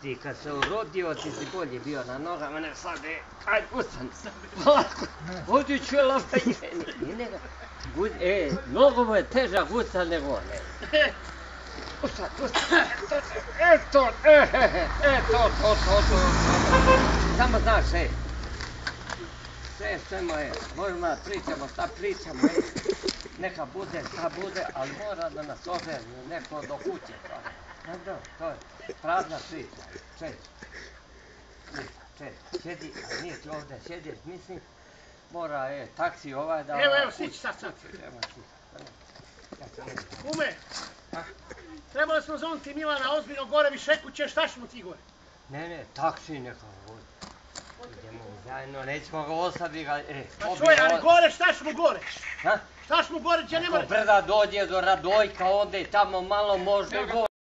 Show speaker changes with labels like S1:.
S1: ti kad se urodio, ti si bolje bio na nogama, ne sad je, ajde, ustan, polako, ovdje ću lopajeni, mnogo mu je teža guca nego one. Ustan, to, samo znaš, sve moje, možemo da pričamo šta pričamo, neka bude šta bude, ali mora da nas odveze neko do kuće. Dobro, to je prazna priča. Sjedi, a nije ti ovdje sjediš, mislim, mora taksi ovaj da...
S2: Evo, sići sad. Kume, trebali smo zoniti Milana ozbiljno gore, vi šekuće, šta ćemo ti gore?
S1: Ne, taksi neka vozi. Idemo zajedno, nećemo ga ostaviti.
S2: Pa čuj, ali gore, šta ćemo gore? Šta ćemo gore, gdje nema...
S1: Ako brda dođe do Radojka, ode tamo malo možda gore.